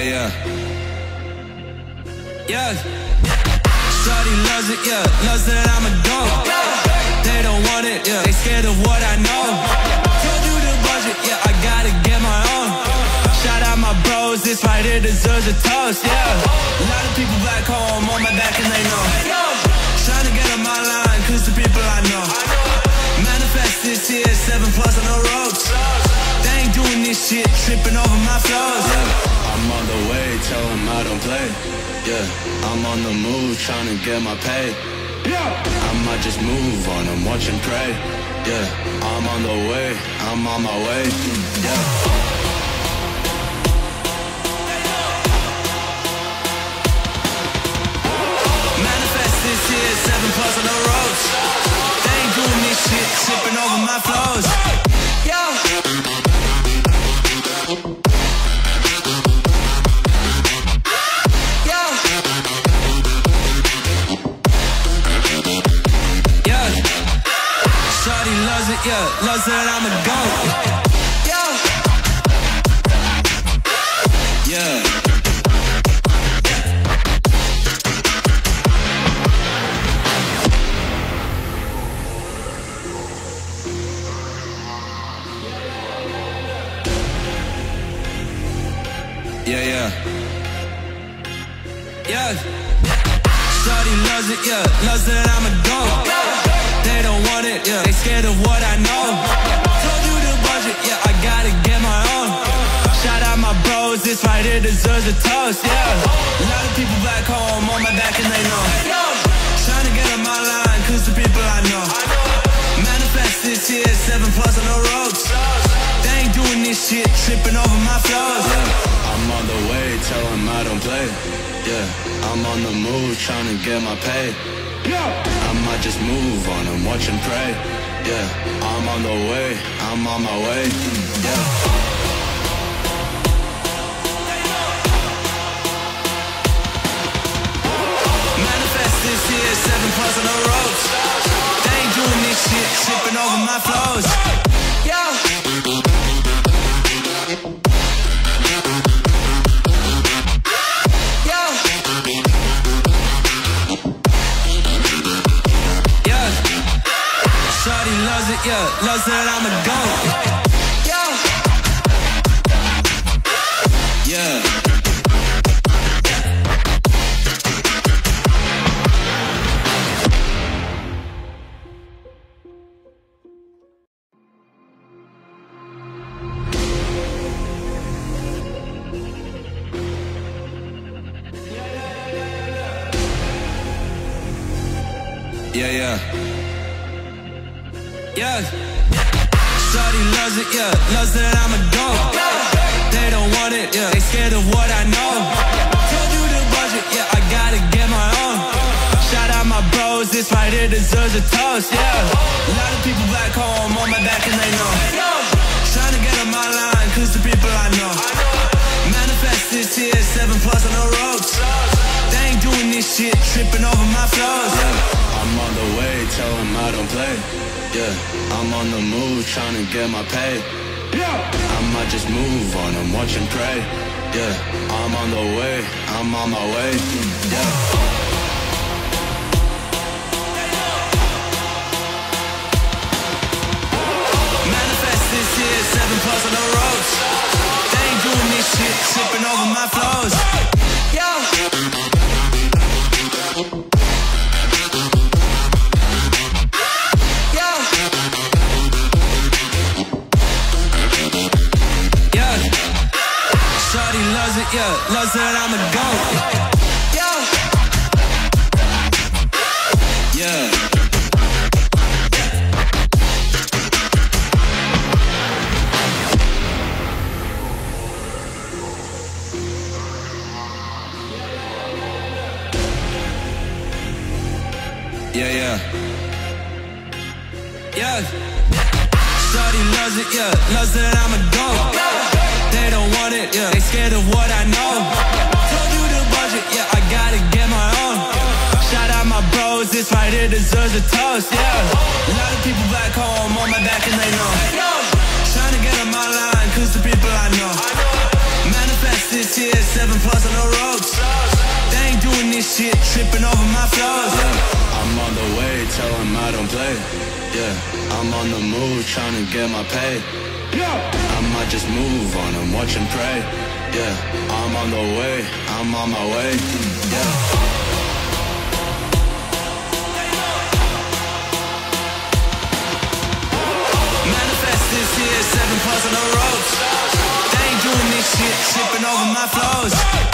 yeah. Yeah. Shawty loves it, yeah. Loves that I'm a dog. They don't want it, yeah. They scared of what I know. Told you the budget, yeah. I gotta get my own. Shout out my bros, this right here deserves a toast, yeah. A lot of people back home on my back and they know. Trying to get on my line, cause the people I know. Manifest this year, 7+ on the ropes. They ain't doing this shit, tripping over my flows, yeah. I'm on the way, tell them I don't play. Yeah, I'm on the move, trying to get my pay. I might just move on and watch and pray. Yeah, I'm on the way, I'm on my way. Yeah. Manifest this year, 7+ on the ropes. They ain't doing this shit, tripping over my flows. Yeah. Yeah, loves that I'm a goat. Yeah. Yeah. Yeah, yeah. Yeah. Shawty loves it, yeah. Loves that I'm a goat. They don't want it, yeah. They scared of what I know. Told you the budget, yeah. I gotta get my own. Shout out my bros, this right here deserves a toast, yeah. A lot of people back home on my back and they know. Trying to get on my line, cause the people I know. Manifest this year, 7+ on the ropes. They ain't doing this shit, tripping over my flows, yeah. I'm on the way, tell them I don't play. Yeah, I'm on the move, trying to get my pay. I might just move on and watch and pray. Yeah, I'm on the way, I'm on my way. Yeah. Manifest this year, 7+ on the ropes. They ain't doing this shit, tripping over my flows. Yeah. Shawty loves it, yeah. Loves that I'm a goat. Yeah. Yeah. Yeah, yeah. Yeah. Shawty loves it, yeah. Loves that I'm a goat. They don't want it, yeah. They scared of what I know. Told you the budget, yeah. I gotta get my own. Shout out my bros, this right here deserves a toast, yeah. A lot of people back home on my back and they know. Trying to get on my line, cause the people I know. Manifest this year, 7+ on the ropes. They ain't doing this shit, tripping over my flows, yeah. I'm on the way, tell them I don't play. Yeah, I'm on the move, trying to get my pay. I might just move on and watch and pray. Yeah, I'm on the way, I'm on my way. Yeah. Manifest this year, 7+ on the ropes. They ain't doing this shit, tripping over my flows. Yeah. Shawty loves it, yeah. Loves that I'm a goat. Yeah. Yeah. Yeah, yeah. Yeah. Shawty loves it, yeah. Loves that I'm a goat. They don't want it, yeah. They scared of what I know. Told you the budget, yeah. I gotta get my own. Shout out my bros, this right here deserves a toast, yeah. A lot of people back home on my back and they know. Trying to get on my line, cause the people I know. Manifest this year, 7+ tripping over my flows. Yeah, I'm on the way, tell them I don't play. Yeah, I'm on the move, trying to get my pay. I might just move on and watch and pray. Yeah, I'm on the way, I'm on my way. Yeah. Manifest this here, 7 plus on the ropes. They ain't doing this shit, tripping over my flows.